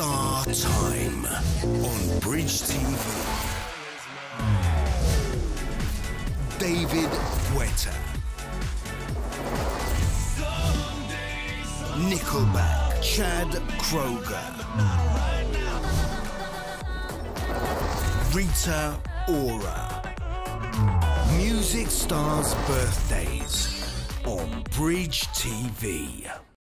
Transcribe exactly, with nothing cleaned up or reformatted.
Star Time on Bridge T V. David Guetta, Nickelback, Chad Kroger, Rita Ora. Music stars' birthdays on Bridge T V.